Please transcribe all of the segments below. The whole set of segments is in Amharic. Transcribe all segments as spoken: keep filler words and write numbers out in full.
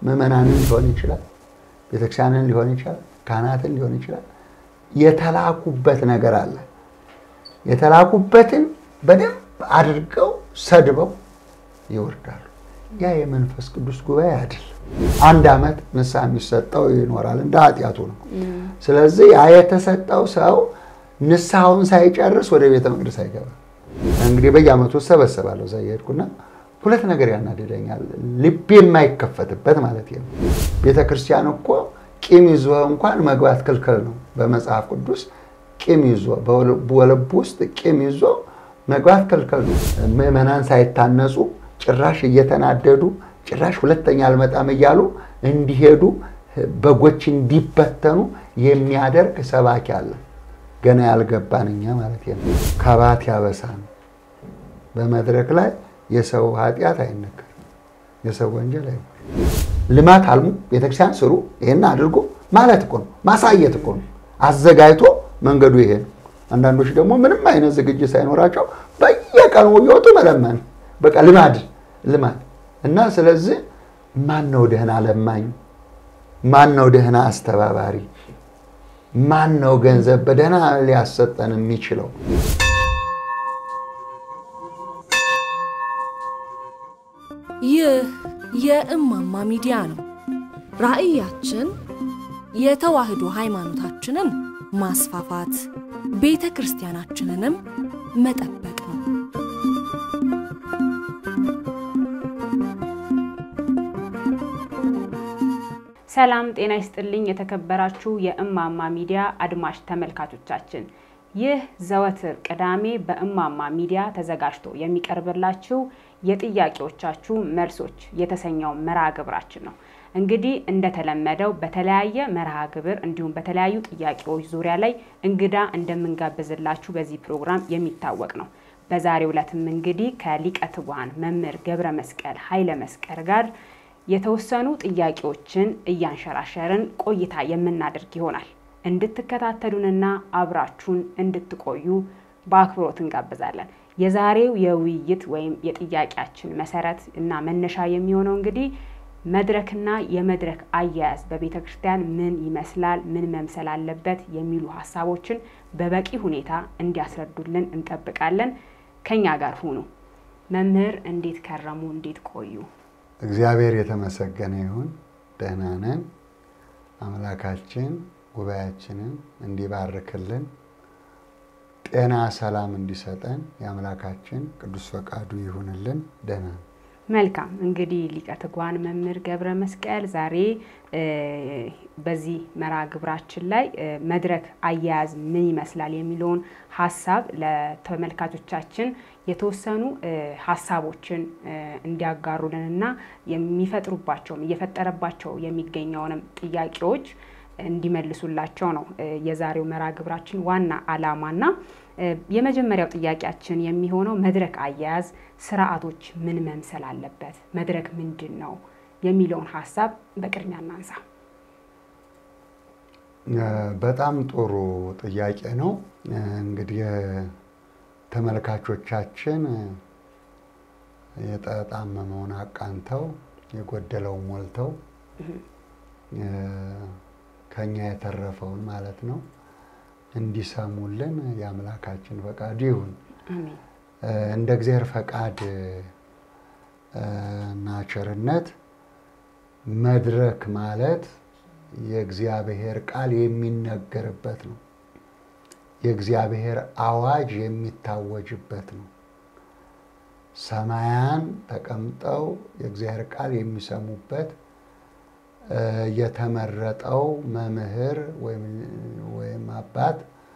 ምዕመናንን ሊሆን ይችላል ቤተክርስቲያንን ሊሆን ይችላል ካህናትን ሊሆን ይችላል የተላኩበት ነገር አለ የተላኩበትን በደንብ አድርገው ሰድበው ይወርዳሉ ያ የመንፈስ ቅዱስ ጉባኤ አይደል አንድ አመት ንስሐ የሚሰጠው ይኖራል እንደ ኃጢያቱ ነው ስለዚህ ያ የተሰጠው ሰው ንስሐውን ሳይጨርስ ወደ ቤተ መቅደስ አይገባ እንግዲህ በየአመቱ ሰበሰባለሁ ዘይሄድኩና ሁለት ነገር ያናደደኛል ልብ የማይከፈትበት ማለት ነው ቤተ ክርስቲያን እኮ ቂም ይዞ እንኳን መግባት ክልክል ነው በመጽሐፍ ቅዱስ ቂም ይዞ በወለብ ውስጥ ቂም ይዞ መግባት ክልክል ነው ምዕመናን ሳይታነጹ ጭራሽ እየተናደዱ ጭራሽ ሁለተኛ አልመጣም እያሉ እንዲሄዱ በጎች እንዲበተኑ የሚያደርግ ሰባኪ አለ ገና ያልገባንኛ ማለት ነው ካባት ያበሳን በመድረክ ላይ የሰው ኃጢያት አይነገር የሰው ወንጀል አይወር ልማት አልሙ ቤተክርስቲያን ስሩ ይሄን አድርጎ ማለት እኮ ነው ማሳየት እኮ ነው አዘጋጅቶ መንገዱ ይሄ አንዳንዶች ደግሞ ምንም አይነት ዝግጅት ሳይኖራቸው በየቀኑ ይወጡ መለመን በቃ ልማድ ልማድ እና ስለዚህ ማን ነው ደህና ለማኝ ማን ነው ደህና አስተባባሪ ማን ነው ገንዘብ በደህና ሊያሰጠን የሚችለው ይህ የእማማ ሚዲያ ነው ራእያችን የተዋህዶ ሃይማኖታችንን ማስፋፋት ቤተክርስቲያናችንንም መጠበቅ ነው ሰላም ጤና ይስጥልኝ የተከበራችሁ የእማማ ሚዲያ አድማጭ ተመልካቾቻችን ይህ ዘወትር ቅዳሜ በእማማ ሚዲያ ተዘጋጅቶ የሚቀርብላችሁ የጥያቄዎቻችሁ መልሶች የተሰኘው መርሃ ግብራችን ነው እንግዲህ እንደተለመደው በተለያየ መርሃ ግብር እንዲሁም በተለያዩ ጥያቄዎች ዙሪያ ላይ እንግዳ እንደምንጋብዝላችሁ በዚህ ፕሮግራም የሚታወቅ ነው በዛሬው ዕለትም እንግዲህ ከሊቀ ትጉሃን መምህር ገብረ መስቀል ኃይለ መስቀል ጋር የተወሰኑ ጥያቄዎችን እያንሸራሸርን ቆይታ የምናደርግ ይሆናል እንድትከታተሉንና አብራችሁን እንድትቆዩ በአክብሮት እንጋብዛለን የዛሬው የውይይት ወይም የጥያቄያችን መሰረት እና መነሻ የሚሆነው እንግዲህ መድረክና የመድረክ አያያዝ በቤተክርስቲያን ምን ይመስላል ምን መምሰል አለበት የሚሉ ሐሳቦችን በበቂ ሁኔታ እንዲያስረዱልን እንጠብቃለን ከኛ ጋር ሁኑ መምህር እንዴት ከረሙ እንዴት ቆዩ እግዚአብሔር የተመሰገነ ይሁን ደህና ነን አምላካችን ጉባኤያችንን እንዲባርክልን ጤና ሰላም እንዲሰጠን የአምላካችን ቅዱስ ፈቃዱ ይሁንልን ደህና መልካም እንግዲህ ሊቀ ትጉሃን መምህር ገብረ መስቀል ዛሬ በዚህ መርሃ ግብራችን ላይ መድረክ አያያዝ ምን ይመስላል የሚለውን ሐሳብ ለተመልካቾቻችን የተወሰኑ ሐሳቦችን እንዲያጋሩልንና የሚፈጥሩባቸው እየፈጠረባቸው የሚገኘውንም ጥያቄዎች እንዲመልሱላቸው ነው የዛሬው መርሃ ግብራችን ዋና ዓላማና የመጀመሪያው ጥያቄያችን የሚሆነው መድረክ አያያዝ ስርዓቶች ምን መምሰል አለበት መድረክ ምንድነው የሚለውን ሐሳብ በቅድሚያ እናንሳ በጣም ጥሩ ጥያቄ ነው እንግዲህ ተመልካቾቻችን የተጣመመውን አቃንተው የጎደለው ሞልተው ከኛ የተረፈውን ማለት ነው እንዲሰሙልን ያምላካችን ፈቃዱ ይሁን አሜን እንደ እግዚአብሔር ፈቃድ እና ቸርነት መድረክ ማለት የእግዚአብሔር ቃል የሚነገርበት ነው የእግዚአብሔር አዋጅ የሚታወጅበት ነው ሰማያን ተቀምጠው የእግዚአብሔር ቃል የሚሰሙበት የተመረጠው መምህር ወይም ወይም አባት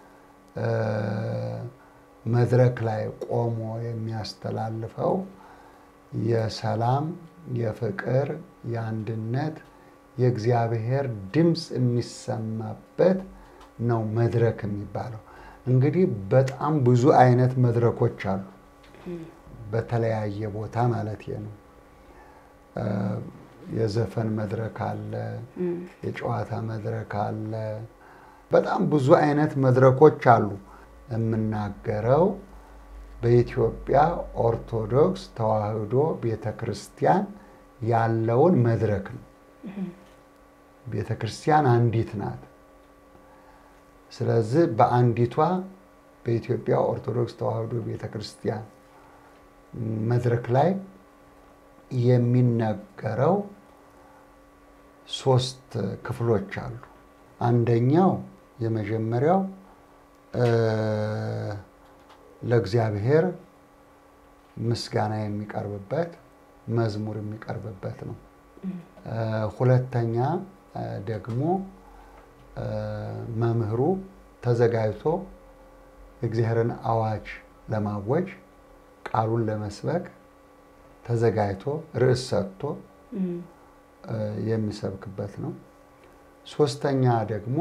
መድረክ ላይ ቆሞ የሚያስተላልፈው የሰላም የፍቅር የአንድነት የእግዚአብሔር ድምጽ የሚሰማበት ነው መድረክ የሚባለው እንግዲህ በጣም ብዙ አይነት መድረኮች አሉ በተለያየ ቦታ ማለት ነው የዘፈን መድረክ አለ የጨዋታ መድረክ አለ በጣም ብዙ አይነት መድረኮች አሉ የምናገረው በኢትዮጵያ ኦርቶዶክስ ተዋህዶ ቤተክርስቲያን ያለውን መድረክ ነው ቤተክርስቲያን አንዲት ናት። ስለዚህ በአንዲቷ በኢትዮጵያ ኦርቶዶክስ ተዋሕዶ ቤተክርስቲያን መድረክ ላይ የሚነገረው ሶስት ክፍሎች አሉ። አንደኛው የመጀመሪያው ለእግዚአብሔር ምስጋና የሚቀርብበት መዝሙር የሚቀርብበት ነው። ሁለተኛ ደግሞ መምህሩ ተዘጋጅቶ የእግዚአብሔርን አዋጅ ለማወጅ ቃሉን ለመስበክ ተዘጋጅቶ ርዕስ ሰጥቶ የሚሰብክበት ነው። ሶስተኛ ደግሞ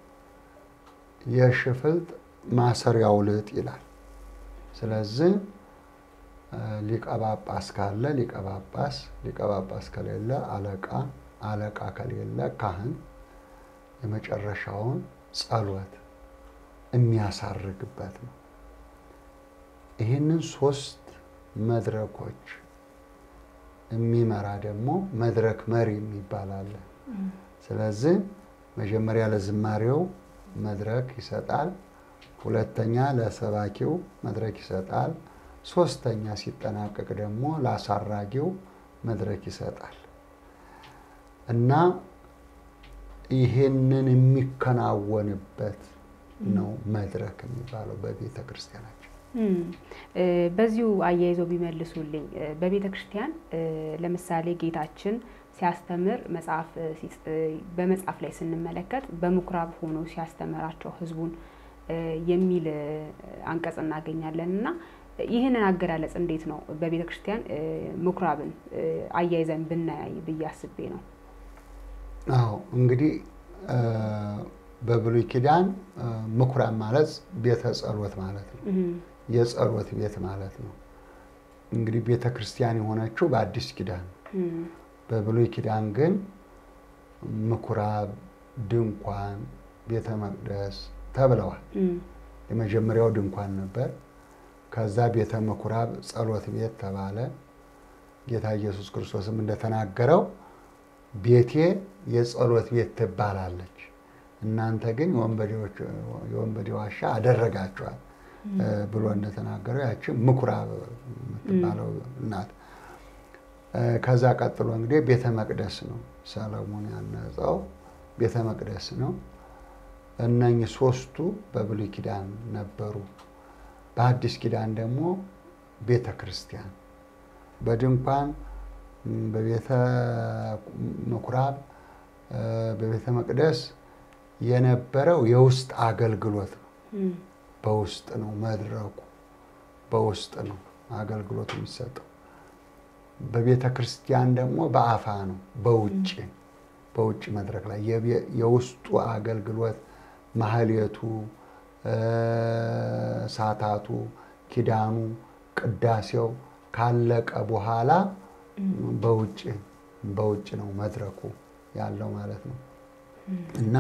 የሽፍልጥ ማሰሪያው ልጥ ይላል። ስለዚህ ሊቀ ጳጳስ ካለ ሊቀ ጳጳስ፣ ሊቀ ጳጳስ ከሌለ አለቃ፣ አለቃ ከሌለ ካህን የመጨረሻውን ጸሎት የሚያሳርግበት ነው። ይህንን ሶስት መድረኮች የሚመራ ደግሞ መድረክ መሪ የሚባል አለ። ስለዚህ መጀመሪያ ለዝማሬው መድረክ ይሰጣል፣ ሁለተኛ ለሰባኪው መድረክ ይሰጣል፣ ሶስተኛ ሲጠናቀቅ ደግሞ ለአሳራጊው መድረክ ይሰጣል እና ይሄንን የሚከናወንበት ነው መድረክ የሚባለው በቤተ ክርስቲያናችን። በዚሁ አያይዘው ቢመልሱልኝ በቤተ ክርስቲያን ለምሳሌ ጌታችን ሲያስተምር መጽሐፍ በመጽሐፍ ላይ ስንመለከት በምኩራብ ሆኖ ሲያስተምራቸው ህዝቡን የሚል አንቀጽ እናገኛለንና ይሄንን አገላለጽ እንዴት ነው በቤተ ክርስቲያን ምኩራብን አያይዘን ብናይ ብያስቤ ነው? አዎ እንግዲህ በብሉይ ኪዳን ምኩራብ ማለት ቤተ ጸሎት ማለት ነው። የጸሎት ቤት ማለት ነው። እንግዲህ ቤተ ክርስቲያን የሆነችው በአዲስ ኪዳን፣ በብሉይ ኪዳን ግን ምኩራብ፣ ድንኳን፣ ቤተ መቅደስ ተብለዋል። የመጀመሪያው ድንኳን ነበር። ከዛ ቤተ ምኩራብ ጸሎት ቤት ተባለ። ጌታ ኢየሱስ ክርስቶስም እንደተናገረው ቤቴ የጸሎት ቤት ትባላለች፣ እናንተ ግን የወንበዴዎች የወንበዴ ዋሻ አደረጋችኋት ብሎ እንደተናገረው ያቺ ምኩራብ የምትባለው ናት። ከዛ ቀጥሎ እንግዲህ ቤተ መቅደስ ነው። ሰሎሞን ያነጸው ቤተ መቅደስ ነው። እነኚህ ሶስቱ በብሉይ ኪዳን ነበሩ። በአዲስ ኪዳን ደግሞ ቤተ ክርስቲያን በድንኳን፣ በቤተ ምኩራብ፣ በቤተ መቅደስ የነበረው የውስጥ አገልግሎት ነው። በውስጥ ነው መድረኩ፣ በውስጥ ነው አገልግሎት የሚሰጠው። በቤተ ክርስቲያን ደግሞ በአፋ ነው፣ በውጭ በውጭ መድረክ ላይ የውስጡ አገልግሎት ማህሌቱ፣ ሳታቱ፣ ኪዳኑ፣ ቅዳሴው ካለቀ በኋላ በውጭ በውጭ ነው መድረኩ ያለው ማለት ነው። እና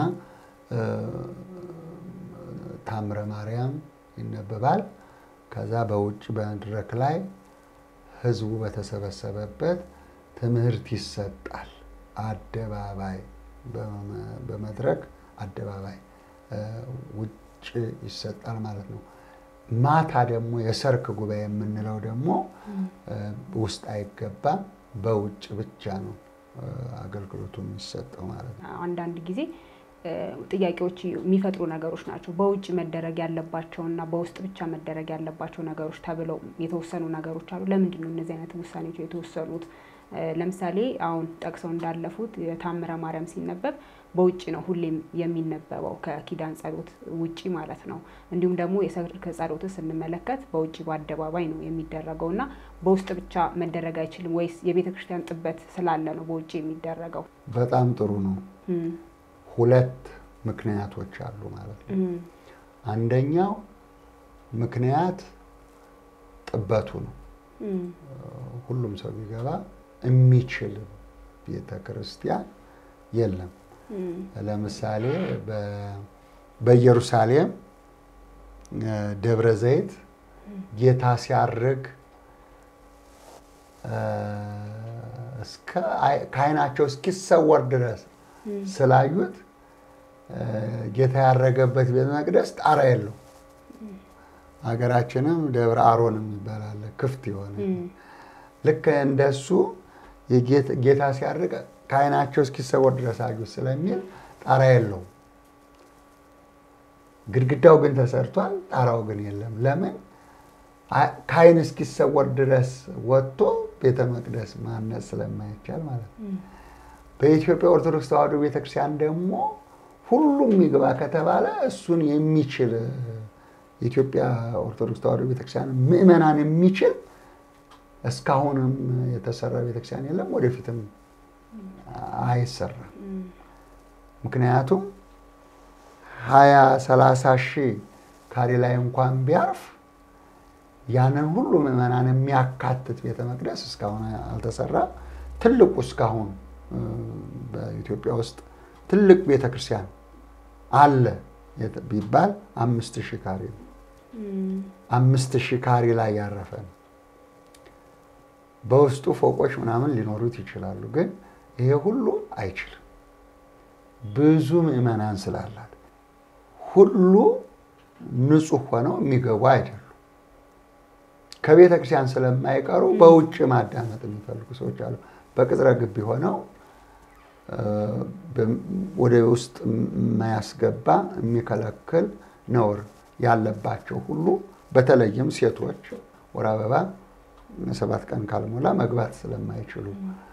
ታምረ ማርያም ይነበባል። ከዛ በውጭ በመድረክ ላይ ህዝቡ በተሰበሰበበት ትምህርት ይሰጣል። አደባባይ በመድረክ አደባባይ ውጭ ይሰጣል ማለት ነው። ማታ ደግሞ የሰርክ ጉባኤ የምንለው ደግሞ ውስጥ አይገባም፣ በውጭ ብቻ ነው አገልግሎቱ የሚሰጠው ማለት ነው። አንዳንድ ጊዜ ጥያቄዎች የሚፈጥሩ ነገሮች ናቸው። በውጭ መደረግ ያለባቸውና በውስጥ ብቻ መደረግ ያለባቸው ነገሮች ተብለው የተወሰኑ ነገሮች አሉ። ለምንድን ነው እነዚህ አይነት ውሳኔዎች የተወሰኑት? ለምሳሌ አሁን ጠቅሰው እንዳለፉት የታምረ ማርያም ሲነበብ በውጭ ነው ሁሌም የሚነበበው ከኪዳን ጸሎት ውጪ ማለት ነው። እንዲሁም ደግሞ የሰርክ ጸሎት ስንመለከት በውጭ በአደባባይ ነው የሚደረገውና በውስጥ ብቻ መደረግ አይችልም ወይስ የቤተ ክርስቲያን ጥበት ስላለ ነው በውጭ የሚደረገው? በጣም ጥሩ ነው። ሁለት ምክንያቶች አሉ ማለት ነው። አንደኛው ምክንያት ጥበቱ ነው። ሁሉም ሰው ቢገባ የሚችል ቤተ ክርስቲያን የለም። ለምሳሌ በኢየሩሳሌም ደብረ ዘይት ጌታ ሲያርግ እስከ ካይናቸው እስኪሰወር ድረስ ስላዩት ጌታ ያረገበት ቤተ መቅደስ ጣራ የለው ሀገራችንም ደብረ አሮን የሚባል ክፍት የሆነ ልክ እንደሱ የጌታ ሲያርግ ካይናቸው እስኪሰወር ድረስ አዩት ስለሚል ጣራ የለው ግድግዳው ግን ተሰርቷል ጣራው ግን የለም ለምን ካይን እስኪሰወር ድረስ ወጥቶ ቤተ መቅደስ ማነጽ ስለማይቻል ማለት ነው በኢትዮጵያ ኦርቶዶክስ ተዋሕዶ ቤተክርስቲያን ደግሞ ሁሉም ይግባ ከተባለ እሱን የሚችል ኢትዮጵያ ኦርቶዶክስ ተዋሕዶ ቤተክርስቲያን ምእመናን የሚችል እስካሁንም የተሰራ ቤተክርስቲያን የለም ወደፊትም አይሰራም ምክንያቱም ሃያ ሰላሳ ሺህ ካሬ ላይ እንኳን ቢያርፍ ያንን ሁሉ ምእመናን የሚያካትት ቤተ መቅደስ እስካሁን አልተሰራ ትልቁ እስካሁን በኢትዮጵያ ውስጥ ትልቅ ቤተ ክርስቲያን አለ ቢባል አምስት ሺህ ካሬ አምስት ሺህ ካሬ ላይ ያረፈ በውስጡ ፎቆች ምናምን ሊኖሩት ይችላሉ ግን ይሄ ሁሉ አይችልም ብዙ ምእመናን ስላላት ሁሉ ንጹህ ሆነው የሚገቡ አይደሉ ከቤተ ክርስቲያን ስለማይቀሩ በውጭ ማዳመጥ የሚፈልጉ ሰዎች አሉ በቅጥረ ግቢ ሆነው ወደ ውስጥ የማያስገባ የሚከለክል ነውር ያለባቸው ሁሉ በተለይም ሴቶች ወር አበባ ሰባት ቀን ካልሞላ መግባት ስለማይችሉ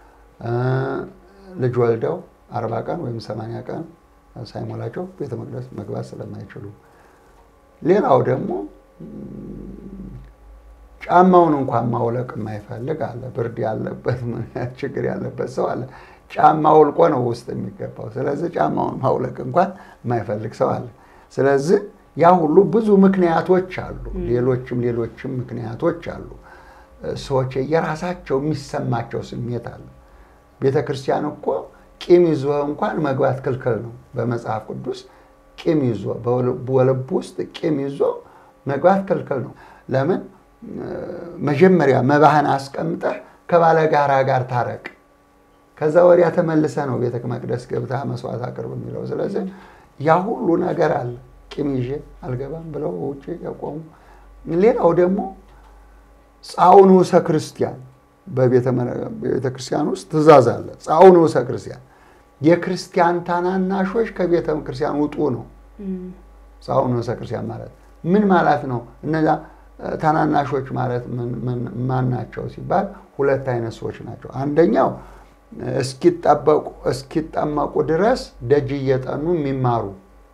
ልጅ ወልደው አርባ ቀን ወይም ሰማንያ ቀን ሳይሞላቸው ቤተ መቅደስ መግባት ስለማይችሉ ሌላው ደግሞ ጫማውን እንኳን ማውለቅ የማይፈልግ አለ ብርድ ያለበት ምን ችግር ያለበት ሰው አለ ጫማው ልቆ ነው ውስጥ የሚገባው ስለዚህ ጫማውን ማውለቅ እንኳን የማይፈልግ ሰው አለ ስለዚህ ያ ሁሉ ብዙ ምክንያቶች አሉ ሌሎችም ሌሎችም ምክንያቶች አሉ ሰዎች የራሳቸው የሚሰማቸው ስሜት አለ ቤተክርስቲያን እኮ ቂም ይዞ እንኳን መግባት ክልክል ነው በመጽሐፍ ቅዱስ ቂም ይዞ በልብ ውስጥ ቂም ይዞ መግባት ክልክል ነው ለምን መጀመሪያ መባህን አስቀምጠህ ከባለ ጋራ ጋር ታረቅ ከዛ ወዲያ ተመልሰ ነው ቤተ መቅደስ ገብታ መስዋዕት አቅርብ የሚለው ስለዚህ ያ ሁሉ ነገር አለ ቂም ይዤ አልገባም ብለው ውጪ ያቆሙ ሌላው ደግሞ ጻውንውሰ ክርስቲያን በቤተ ክርስቲያን ውስጥ ትእዛዝ አለ ጻውንውሰ ክርስቲያን የክርስቲያን ታናናሾች ከቤተ ክርስቲያን ውጡ ነው ጻውንውሰ ክርስቲያን ማለት ምን ማለት ነው እነዛ ታናናሾች ማለት ምን ማን ናቸው ሲባል ሁለት አይነት ሰዎች ናቸው አንደኛው እስኪጣበቁ እስኪጣመቁ ድረስ ደጅ እየጠኑ የሚማሩ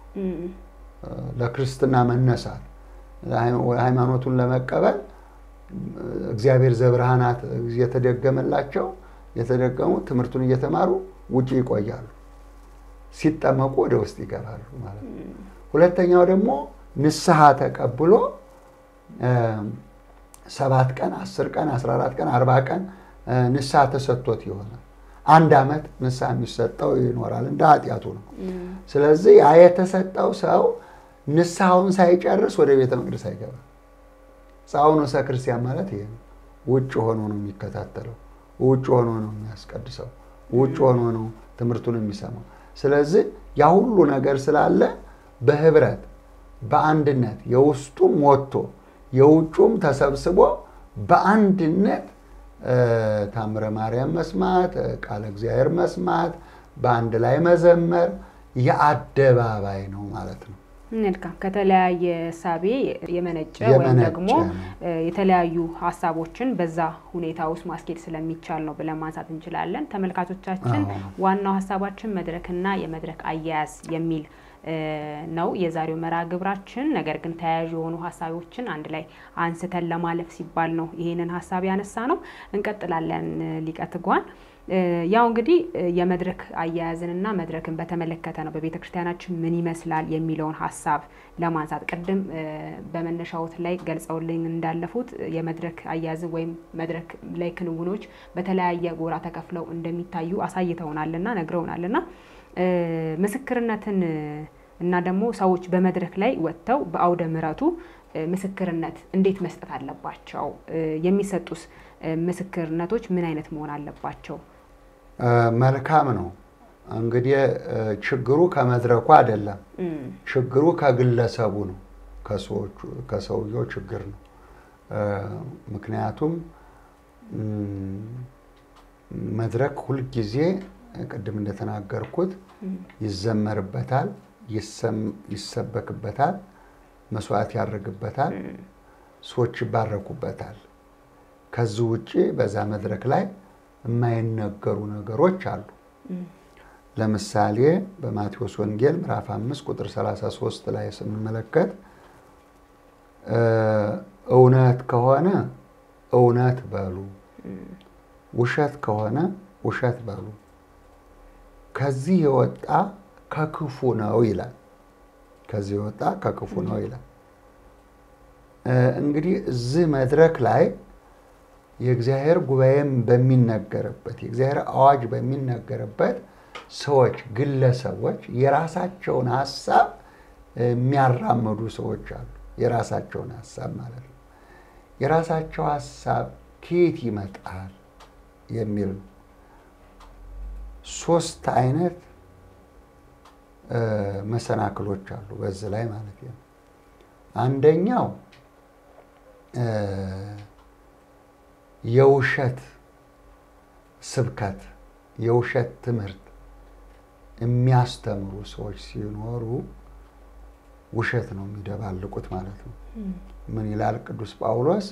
ለክርስትና መነሳት ሃይማኖቱን ለመቀበል እግዚአብሔር ዘብርሃናት የተደገመላቸው የተደገሙ ትምህርቱን እየተማሩ ውጪ ይቆያሉ ሲጣመቁ ወደ ውስጥ ይገባሉ ማለት ነው ሁለተኛው ደግሞ ንስሐ ተቀብሎ ሰባት ቀን አስር ቀን አስራ አራት ቀን አርባ ቀን ንስሐ ተሰጥቶት ይሆናል አንድ አመት ንስሐ የሚሰጠው ይኖራል እንደ ኃጢያቱ ነው ስለዚህ ያ የተሰጠው ሰው ንስሐውን ሳይጨርስ ወደ ቤተ መቅደስ አይገባም ጻውንውሰ ክርስቲያን ማለት ይሄ ነው ውጭ ሆኖ ነው የሚከታተለው ውጭ ሆኖ ነው የሚያስቀድሰው ውጭ ሆኖ ነው ትምህርቱን የሚሰማው ስለዚህ ያ ሁሉ ነገር ስላለ በህብረት በአንድነት የውስጡም ወጥቶ የውጩም ተሰብስቦ በአንድነት ታምረ ማርያም መስማት ቃለ እግዚአብሔር መስማት በአንድ ላይ መዘመር የአደባባይ ነው ማለት ነው መልካም ከተለያየ ሳቤ የመነጨ ወይም ደግሞ የተለያዩ ሐሳቦችን በዛ ሁኔታ ውስጥ ማስኬድ ስለሚቻል ነው ብለን ማንሳት እንችላለን ተመልካቾቻችን ዋናው ሐሳባችን መድረክና የመድረክ አያያዝ የሚል ነው የዛሬው መርሃ ግብራችን ነገር ግን ተያያዥ የሆኑ ሐሳቦችን አንድ ላይ አንስተን ለማለፍ ሲባል ነው ይሄንን ሐሳብ ያነሳ ነው እንቀጥላለን ሊቀ ትጓን ያው እንግዲህ የመድረክ አያያዝንና መድረክን በተመለከተ ነው በቤተክርስቲያናችን ምን ይመስላል የሚለውን ሐሳብ ለማንሳት ቀደም በመነሻውት ላይ ገልጸውልኝ እንዳለፉት የመድረክ አያያዝ ወይም መድረክ ላይ ክንውኖች በተለያየ ጎራ ተከፍለው እንደሚታዩ አሳይተውናልና ነግረውናልና ምስክርነትን እና ደግሞ ሰዎች በመድረክ ላይ ወጥተው በአውደ ምሕረቱ ምስክርነት እንዴት መስጠት አለባቸው የሚሰጡስ ምስክርነቶች ምን አይነት መሆን አለባቸው መልካም ነው። እንግዲህ ችግሩ ከመድረኩ አይደለም፣ ችግሩ ከግለሰቡ ነው፣ ከሰዎቹ ከሰውየው ችግር ነው። ምክንያቱም መድረክ ሁሉ ጊዜ ቅድም እንደተናገርኩት ይዘመርበታል፣ ይሰበክበታል፣ መስዋዕት ያደርግበታል፣ ሰዎች ይባረኩበታል። ከዚህ ውጪ በዛ መድረክ ላይ የማይነገሩ ነገሮች አሉ። ለምሳሌ በማቴዎስ ወንጌል ምዕራፍ አምስት ቁጥር ሰላሳ ሶስት ላይ ስንመለከት እውነት ከሆነ እውነት በሉ፣ ውሸት ከሆነ ውሸት በሉ፣ ከዚህ የወጣ ከክፉ ነው ይላል። ከዚህ የወጣ ከክፉ ነው ይላል። እንግዲህ እዚህ መድረክ ላይ የእግዚአብሔር ጉባኤም በሚነገርበት የእግዚአብሔር አዋጅ በሚነገርበት ሰዎች ግለሰቦች የራሳቸውን ሐሳብ የሚያራምዱ ሰዎች አሉ። የራሳቸውን ሐሳብ ማለት ነው። የራሳቸው ሐሳብ ከየት ይመጣል የሚል ሶስት አይነት መሰናክሎች አሉ በዚህ ላይ ማለት ነው። አንደኛው የውሸት ስብከት የውሸት ትምህርት የሚያስተምሩ ሰዎች ሲኖሩ ውሸት ነው የሚደባልቁት ማለት ነው። ምን ይላል ቅዱስ ጳውሎስ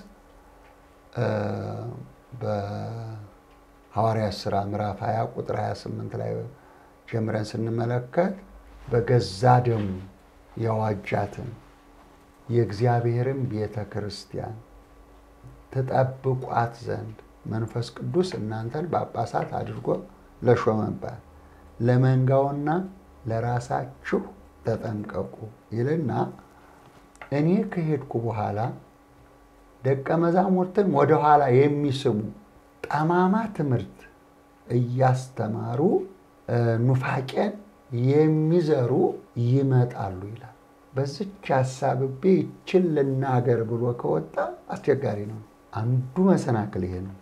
በሐዋርያት ሥራ ምዕራፍ ሃያ ቁጥር ሃያ ስምንት ላይ ጀምረን ስንመለከት በገዛ ደሙ የዋጃትን የእግዚአብሔርን ቤተ ክርስቲያን ተጠብቋት ዘንድ መንፈስ ቅዱስ እናንተን ጳጳሳት አድርጎ ለሾመባት ለመንጋውና ለራሳችሁ ተጠንቀቁ ይልና እኔ ከሄድኩ በኋላ ደቀ መዛሙርትን ወደ ኋላ የሚስቡ ጠማማ ትምህርት እያስተማሩ ኑፋቄን የሚዘሩ ይመጣሉ ይላል። በዚች ሐሳብቤ ይችን ልናገር ብሎ ከወጣ አስቸጋሪ ነው። አንዱ መሰናክል ይሄ ነው።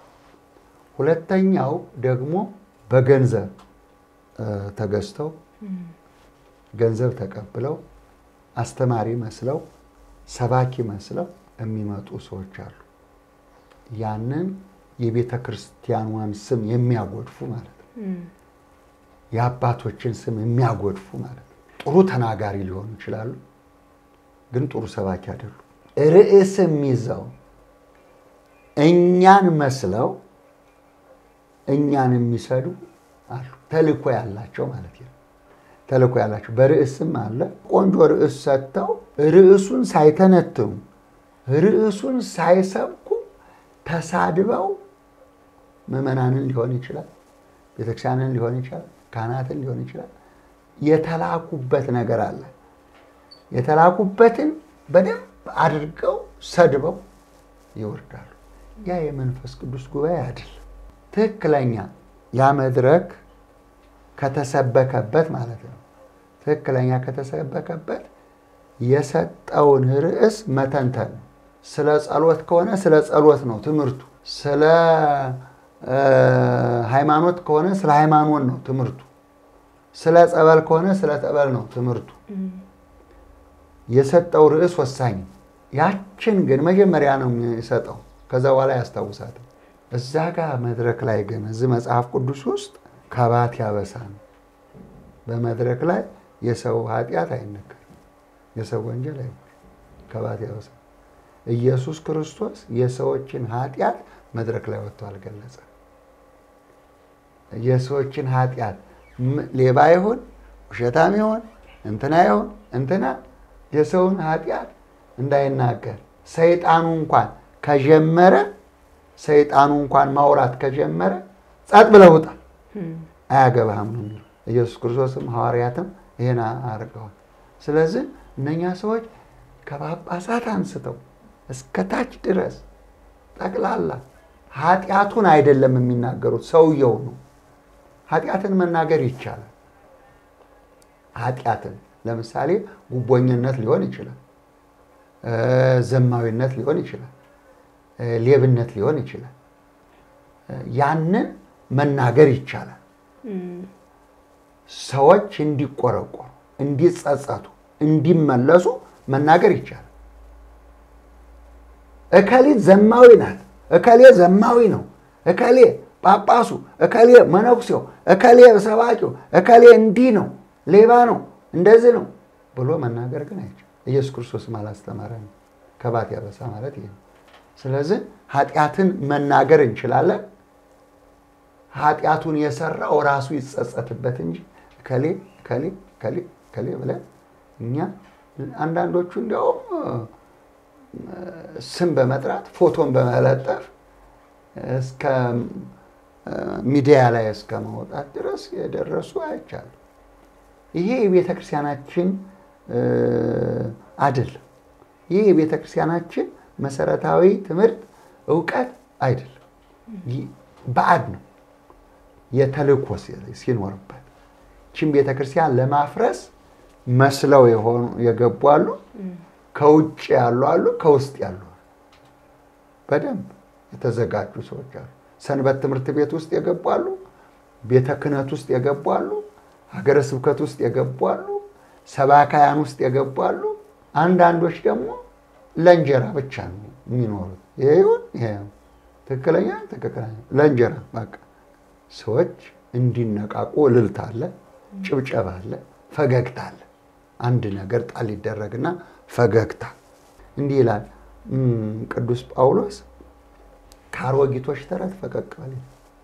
ሁለተኛው ደግሞ በገንዘብ ተገዝተው ገንዘብ ተቀብለው አስተማሪ መስለው ሰባኪ መስለው የሚመጡ ሰዎች አሉ። ያንን የቤተ ክርስቲያኗን ስም የሚያጎድፉ ማለት ነው። የአባቶችን ስም የሚያጎድፉ ማለት ነው። ጥሩ ተናጋሪ ሊሆኑ ይችላሉ፣ ግን ጥሩ ሰባኪ አይደሉም። ርዕስም ይዘው እኛን መስለው እኛን የሚሰዱ አሉ። ተልእኮ ያላቸው ማለት ነው። ተልእኮ ያላቸው በርዕስም አለ። ቆንጆ ርዕስ ሰጥተው ርዕሱን ሳይተነትኑ ርዕሱን ሳይሰብኩ ተሳድበው ምዕመናንን ሊሆን ይችላል፣ ቤተክርስቲያንን ሊሆን ይችላል፣ ካህናትን ሊሆን ይችላል። የተላኩበት ነገር አለ። የተላኩበትን በደንብ አድርገው ሰድበው ይወርዳሉ። ያ የመንፈስ ቅዱስ ጉባኤ አይደለም። ትክክለኛ ያ መድረክ ከተሰበከበት ማለት ነው። ትክክለኛ ከተሰበከበት የሰጠውን ርዕስ መተንተን ነው። ስለ ጸሎት ከሆነ ስለ ጸሎት ነው ትምህርቱ። ስለ ሃይማኖት ከሆነ ስለ ሃይማኖት ነው ትምህርቱ። ስለ ጸበል ከሆነ ስለ ጸበል ነው ትምህርቱ። የሰጠው ርዕስ ወሳኝ። ያችን ግን መጀመሪያ ነው የሚሰጠው፣ ከዛ በኋላ ያስታውሳል። እዛ ጋር መድረክ ላይ ግን እዚህ መጽሐፍ ቅዱስ ውስጥ ከባት ያበሳል። በመድረክ ላይ የሰው ኃጢአት አይነገርም፣ የሰው ወንጀል አይወራም። ከባት ያበሳል። ኢየሱስ ክርስቶስ የሰዎችን ኃጢአት መድረክ ላይ ወጥቶ አልገለጸም። የሰዎችን ኃጢአት ሌባ ይሁን ውሸታም ይሁን እንትና ይሁን እንትና የሰውን ኃጢአት እንዳይናገር ሰይጣኑ እንኳን ከጀመረ ሰይጣኑ እንኳን ማውራት ከጀመረ ጻጥ ብለው ውጣ አያገባህም ነው የሚለው። ኢየሱስ ክርስቶስም ሐዋርያትም ይሄን አድርገዋል። ስለዚህ እነኛ ሰዎች ከጳጳሳት አንስተው እስከ ታች ድረስ ጠቅላላ ኃጢአቱን አይደለም የሚናገሩት፣ ሰውየው ነው። ኃጢአትን መናገር ይቻላል። ኃጢአትን ለምሳሌ ጉቦኝነት ሊሆን ይችላል፣ ዘማዊነት ሊሆን ይችላል፣ ሌብነት ሊሆን ይችላል። ያንን መናገር ይቻላል። ሰዎች እንዲቆረቆሩ እንዲጸጸቱ እንዲመለሱ መናገር ይቻላል። እከሊት ዘማዊ ናት፣ እከሌ ዘማዊ ነው፣ እከሌ ጳጳሱ፣ እከሌ መነኩሴው፣ እከሌ ሰባኪው፣ እከሌ እንዲህ ነው፣ ሌባ ነው፣ እንደዚህ ነው ብሎ መናገር ግን አይቻልም። ኢየሱስ ክርስቶስ አላስተማረንም። ከባት ያበሳ ማለት ይሄ ነው። ስለዚህ ኃጢአትን መናገር እንችላለን። ኃጢአቱን የሰራው ራሱ ይጸጸትበት እንጂ ከሌ ከሌ ከሌ ከሌ ብለን እኛ አንዳንዶቹ እንደውም ስም በመጥራት ፎቶን በመለጠፍ እስከ ሚዲያ ላይ እስከ ማውጣት ድረስ የደረሱ አይቻሉ። ይሄ የቤተክርስቲያናችን አይደለም። ይሄ የቤተክርስቲያናችን መሰረታዊ ትምህርት ዕውቀት አይደለም። ባዕድ ነው። የተልእኮ ሲኖርበት ችን ቤተክርስቲያን ለማፍረስ መስለው የሆኑ የገቡ አሉ፣ ከውጭ ያሉ አሉ፣ ከውስጥ ያሉ በደንብ የተዘጋጁ ሰዎች አሉ። ሰንበት ትምህርት ቤት ውስጥ የገቡ አሉ፣ ቤተ ክህነት ውስጥ የገቡ አሉ፣ ሀገረ ስብከት ውስጥ የገቡ አሉ፣ ሰባካያን ውስጥ የገቡ አሉ። አንዳንዶች ደግሞ ለእንጀራ ብቻ ነው የሚኖሩት። ይሄውን ይሄ ትክክለኛ ትክክለኛ ለእንጀራ በቃ ሰዎች እንዲነቃቁ እልልታ አለ፣ ጭብጨባ አለ፣ ፈገግታ አለ። አንድ ነገር ጣል ይደረግና ፈገግታ እንዲህ ይላል ቅዱስ ጳውሎስ ካሮጊቶች ተረት ፈቀቅ በል፣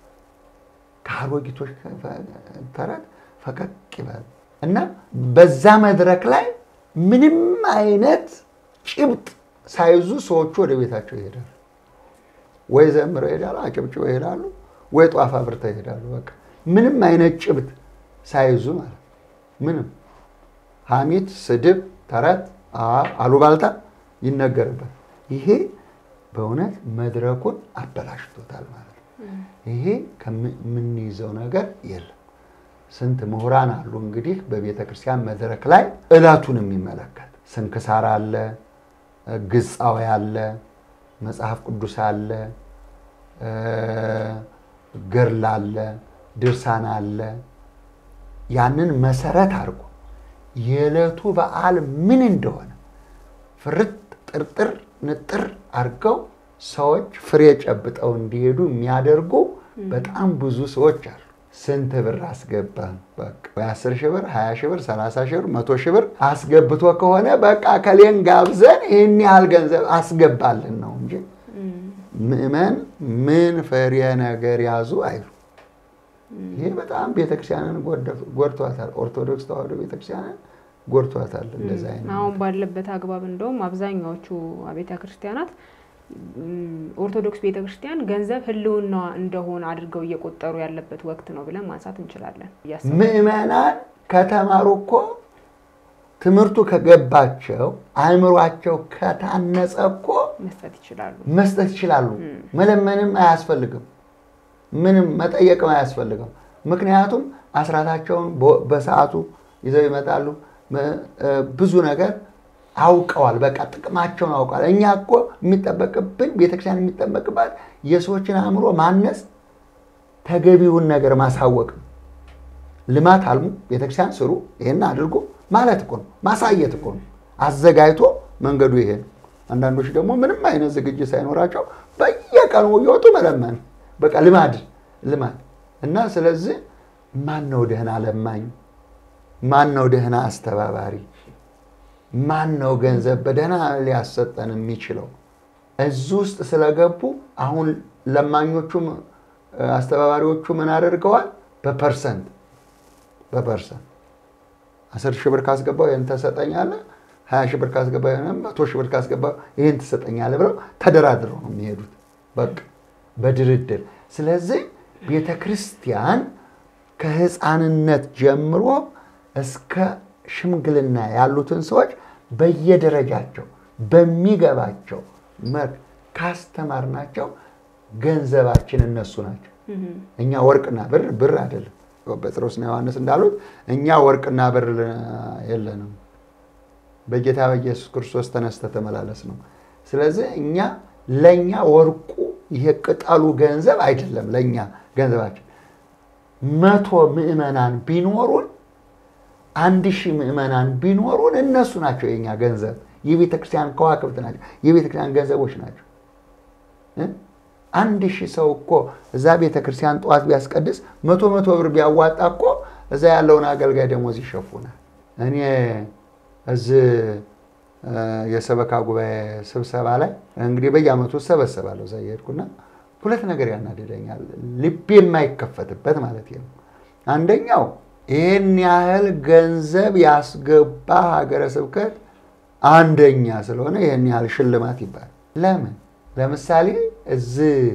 ካሮጊቶች ተረት ፈቀቅ ይበል እና በዛ መድረክ ላይ ምንም አይነት ጭብጥ ሳይዙ ሰዎቹ ወደ ቤታቸው ይሄዳሉ። ወይ ዘምረው ይሄዳሉ፣ አጨብጭበው ይሄዳሉ፣ ወይ ጧፍ አብርተው ይሄዳሉ። በቃ ምንም አይነት ጭብጥ ሳይዙ ማለት ምንም ሐሜት፣ ስድብ፣ ተረት፣ አሉባልታ ይነገርበት። ይሄ በእውነት መድረኩን አበላሽቶታል ማለት ነው። ይሄ ከምንይዘው ነገር የለም። ስንት ምሁራን አሉ እንግዲህ በቤተ ክርስቲያን መድረክ ላይ ዕለቱን የሚመለከት ስንክሳር አለ፣ ግጻዊ አለ፣ መጽሐፍ ቅዱስ አለ፣ ገድል አለ፣ ድርሳን አለ። ያንን መሰረት አድርጎ የዕለቱ በዓል ምን እንደሆነ ፍርጥ ጥርጥር ንጥር አድርገው ሰዎች ፍሬ ጨብጠው እንዲሄዱ የሚያደርጉ በጣም ብዙ ሰዎች አሉ። ስንት ብር አስገባን በቃ አስር ሺህ ብር፣ ሃያ ሺህ ብር፣ ሰላሳ ሺህ ብር፣ መቶ ሺህ ብር አስገብቶ ከሆነ በቃ ከሌን ጋብዘን ይሄን ያህል ገንዘብ አስገባልን ነው እንጂ ምእመን ምን ፍሬ ነገር ያዙ አይሉ። ይሄ በጣም ቤተክርስቲያንን ጎድቷታል። ኦርቶዶክስ ተዋህዶ ቤተክርስቲያንን ጎድቷታል። እንደዛ አይነት አሁን ባለበት አግባብ እንደውም አብዛኛዎቹ ቤተ ክርስቲያናት ኦርቶዶክስ ቤተክርስቲያን ገንዘብ ህልውና እንደሆነ አድርገው እየቆጠሩ ያለበት ወቅት ነው ብለን ማንሳት እንችላለን። ምእመናን ከተማሩ እኮ ትምህርቱ ከገባቸው አእምሯቸው ከታነጸ እኮ መስጠት ይችላሉ መስጠት ይችላሉ። መለመንም አያስፈልግም፣ ምንም መጠየቅም አያስፈልግም። ምክንያቱም አስራታቸውን በሰዓቱ ይዘው ይመጣሉ። ብዙ ነገር አውቀዋል። በቃ ጥቅማቸውን አውቀዋል። እኛ እኮ የሚጠበቅብን ቤተክርስቲያን የሚጠበቅባት የሰዎችን አእምሮ ማነጽ፣ ተገቢውን ነገር ማሳወቅ። ልማት አልሙ ቤተክርስቲያን ስሩ፣ ይሄን አድርጉ ማለት እኮ ነው፣ ማሳየት እኮ ነው። አዘጋጅቶ መንገዱ ይሄ ነው። አንዳንዶች ደግሞ ምንም አይነት ዝግጅት ሳይኖራቸው በየቀኑ እየወጡ መለመን በቃ ልማድ ልማድ እና ስለዚህ ማን ነው ደህና ለማኝ? ማን ነው ደህና አስተባባሪ? ማን ነው ገንዘብ በደህና ሊያሰጠን የሚችለው? እዚህ ውስጥ ስለገቡ አሁን ለማኞቹም አስተባባሪዎቹ ምን አድርገዋል? በፐርሰንት በፐርሰንት አስር ሺህ ብር ካስገባው ይሄን ተሰጠኛለህ፣ ሃያ ሺህ ብር ካስገባው ይሄን መቶ ሺህ ብር ካስገባው ይሄን ተሰጠኛለህ ብለው ተደራድረው ነው የሚሄዱት በቃ በድርድር። ስለዚህ ቤተክርስቲያን ከህፃንነት ጀምሮ እስከ ሽምግልና ያሉትን ሰዎች በየደረጃቸው በሚገባቸው መልክ ካስተማርናቸው ገንዘባችን እነሱ ናቸው። እኛ ወርቅና ብር ብር አይደለም። ጴጥሮስና ዮሐንስ እንዳሉት እኛ ወርቅና ብር የለንም፣ በጌታ በኢየሱስ ክርስቶስ ተነስተ ተመላለስ ነው። ስለዚህ እኛ ለኛ ወርቁ ይሄ ቅጠሉ ገንዘብ አይደለም። ለኛ ገንዘባችን መቶ ምእመናን ቢኖሩን አንድ ሺህ ምእመናን ቢኖሩን እነሱ ናቸው የኛ ገንዘብ የቤተክርስቲያን ከዋክብት ናቸው የቤተክርስቲያን ገንዘቦች ናቸው አንድ ሺህ ሰው እኮ እዛ ቤተክርስቲያን ጧት ቢያስቀድስ መቶ መቶ ብር ቢያዋጣ እኮ እዛ ያለውን አገልጋይ ደሞዝ ይሸፉናል እኔ እዚ የሰበካ ጉባኤ ስብሰባ ላይ እንግዲህ በየአመቱ ሰበሰባለሁ እዛ ይሄድኩና ሁለት ነገር ያናደደኛል ልብ የማይከፈትበት ማለት ነው አንደኛው ይሄን ያህል ገንዘብ ያስገባ ሀገረ ስብከት አንደኛ ስለሆነ ይሄን ያህል ሽልማት ይባላል ለምን ለምሳሌ እዚ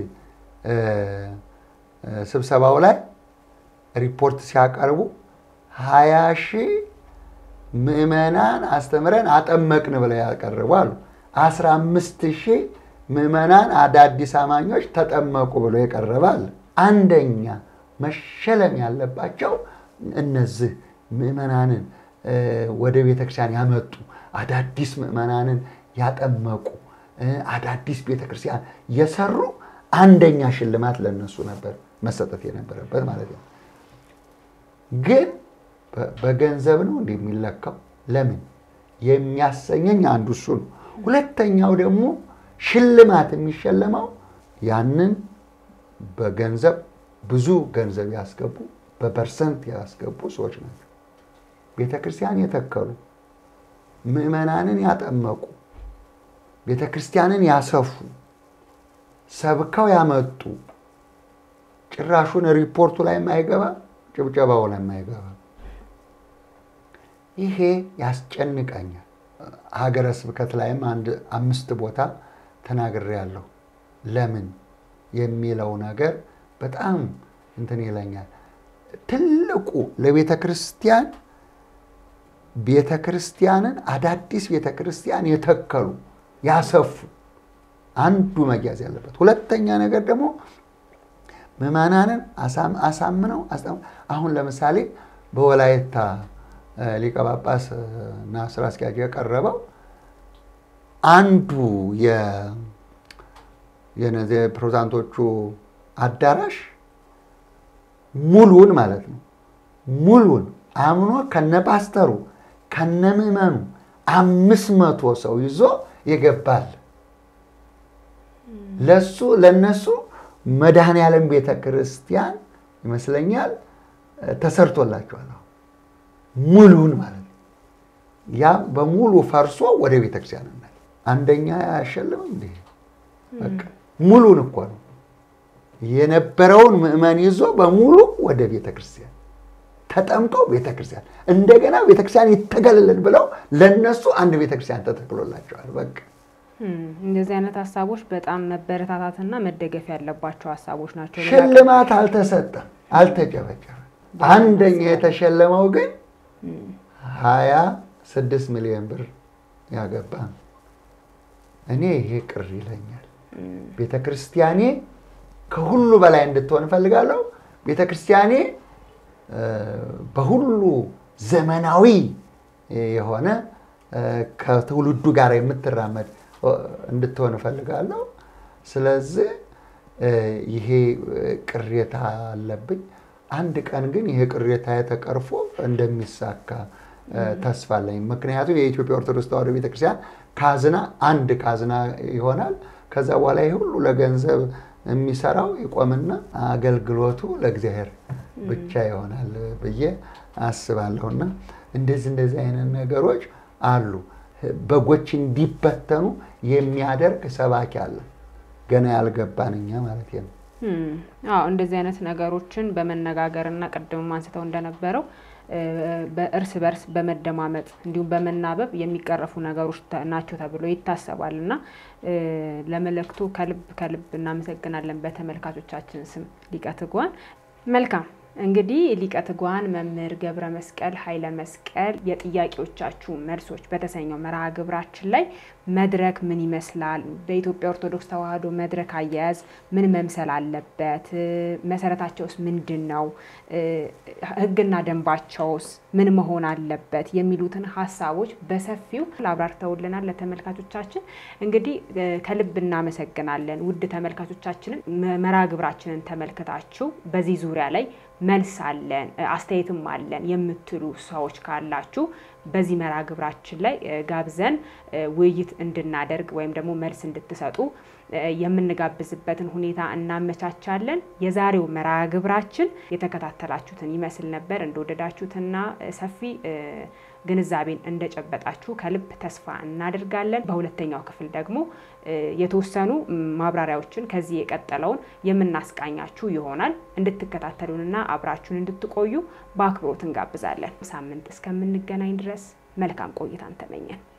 ስብሰባው ላይ ሪፖርት ሲያቀርቡ ሃያ ሺህ ምእመናን አስተምረን አጠመቅን ብለው ያቀርባሉ አስራ አምስት ሺህ ምእመናን አዳዲስ አማኞች ተጠመቁ ብለው ያቀርባል አንደኛ መሸለም ያለባቸው እነዚህ ምእመናንን ወደ ቤተክርስቲያን ያመጡ አዳዲስ ምእመናንን ያጠመቁ አዳዲስ ቤተክርስቲያን የሰሩ አንደኛ ሽልማት ለነሱ ነበር መሰጠት የነበረበት ማለት ነው ግን በገንዘብ ነው እንደሚለካው ለምን የሚያሰኘኝ አንዱ እሱ ነው ሁለተኛው ደግሞ ሽልማት የሚሸለመው ያንን በገንዘብ ብዙ ገንዘብ ያስገቡ በፐርሰንት ያስገቡ ሰዎች ናቸው ቤተክርስቲያን የተከሉ ምእመናንን ያጠመቁ ቤተክርስቲያንን ያሰፉ ሰብከው ያመጡ ጭራሹን ሪፖርቱ ላይ ማይገባ ጭብጨባው ላይ ማይገባ ይሄ ያስጨንቀኛል ሀገረ ስብከት ላይም አንድ አምስት ቦታ ተናግሬያለሁ ለምን የሚለው ነገር በጣም እንትን ይለኛል ትልቁ ለቤተክርስቲያን ቤተክርስቲያንን አዳዲስ ቤተክርስቲያን የተከሉ ያሰፉ አንዱ መያዝ ያለበት ሁለተኛ ነገር ደግሞ ምእመናንን አሳም አሳምነው አሁን ለምሳሌ በወላይታ ሊቀ ጳጳስ እና ስራ አስኪያጅ ያቀረበው አንዱ የ የነዘ ፕሮቴስታንቶቹ አዳራሽ ሙሉን ማለት ነው ሙሉን አምኖ ከነፓስተሩ ከነምእመኑ አምስት መቶ ሰው ይዞ ይገባል ለሱ ለነሱ መድኃኔዓለም ቤተክርስቲያን ይመስለኛል ተሰርቶላቸዋል ሙሉን ማለት ያ በሙሉ ፈርሶ ወደ ቤተክርስቲያን ነው አንደኛ ያሸልም እንዴ በቃ ሙሉን እኮ ነው የነበረውን ምእመን ይዞ በሙሉ ወደ ቤተክርስቲያን ተጠምቀው ቤተክርስቲያን እንደገና ቤተክርስቲያን ይተገለልን ብለው ለነሱ አንድ ቤተክርስቲያን ተተክሎላቸዋል በቃ እንደዚህ አይነት ሐሳቦች በጣም መበረታታትና መደገፍ ያለባቸው ሐሳቦች ናቸው ሽልማት አልተሰጠም አልተጨበጨበ አንደኛ የተሸለመው ግን ሃያ ስድስት ሚሊዮን ብር ያገባ እኔ ይሄ ቅር ይለኛል ቤተክርስቲያኔ ከሁሉ በላይ እንድትሆን ፈልጋለሁ ቤተክርስቲያኔ በሁሉ ዘመናዊ የሆነ ከትውልዱ ጋር የምትራመድ እንድትሆን ፈልጋለሁ ስለዚህ ይሄ ቅሬታ አለብኝ አንድ ቀን ግን ይሄ ቅሬታ የተቀርፎ እንደሚሳካ ተስፋ አለኝ ምክንያቱም የኢትዮጵያ ኦርቶዶክስ ተዋሕዶ ቤተክርስቲያን ካዝና አንድ ካዝና ይሆናል ከዛ በኋላ ይሄ ሁሉ ለገንዘብ የሚሰራው ይቆምና አገልግሎቱ ለእግዚአብሔር ብቻ ይሆናል በየ አስባለሁና እንደዚህ እንደዚህ አይነት ነገሮች አሉ በጎች እንዲበተኑ የሚያደርግ ሰባኪ አለ ገና ያልገባንኛ ማለት ነው አዎ እንደዚህ አይነት ነገሮችን በመነጋገርና ቀደም ማንስተው እንደነበረው በእርስ በርስ በመደማመጥ እንዲሁም በመናበብ የሚቀርፉ ነገሮች ናቸው ተብሎ ይታሰባልና ለመለክቱ ከልብ ከልብ እናመሰግናለን በተመልካቾቻችን ስም ሊቀ ትጉሃን መልካም እንግዲህ ሊቀ ትጉሃን መምህር ገብረ መስቀል ኃይለ መስቀል የጥያቄዎቻችሁ መልሶች በተሰኘው መርሃ ግብራችን ላይ መድረክ ምን ይመስላል በኢትዮጵያ ኦርቶዶክስ ተዋሕዶ መድረክ አያያዝ ምን መምሰል አለበት መሰረታቸውስ ምንድነው ህግና ደንባቸውስ ምን መሆን አለበት የሚሉትን ሐሳቦች በሰፊው አብራርተውልናል ለተመልካቾቻችን እንግዲህ ከልብ እናመሰግናለን ውድ ተመልካቾቻችን መርሃ ግብራችንን ተመልክታችሁ በዚህ ዙሪያ ላይ መልስ አለን አስተያየትም አለን የምትሉ ሰዎች ካላችሁ በዚህ መርሃ ግብራችን ላይ ጋብዘን ውይይት እንድናደርግ ወይም ደግሞ መልስ እንድትሰጡ የምንጋብዝበትን ሁኔታ እናመቻቻለን። የዛሬው መርሃ ግብራችን የተከታተላችሁትን ይመስል ነበር። እንደወደዳችሁትና ሰፊ ግንዛቤን እንደጨበጣችሁ ከልብ ተስፋ እናደርጋለን። በሁለተኛው ክፍል ደግሞ የተወሰኑ ማብራሪያዎችን ከዚህ የቀጠለውን የምናስቃኛችሁ ይሆናል። እንድትከታተሉንና አብራችሁን እንድትቆዩ በአክብሮት እንጋብዛለን። ሳምንት እስከምንገናኝ ድረስ መልካም ቆይታን ተመኘን።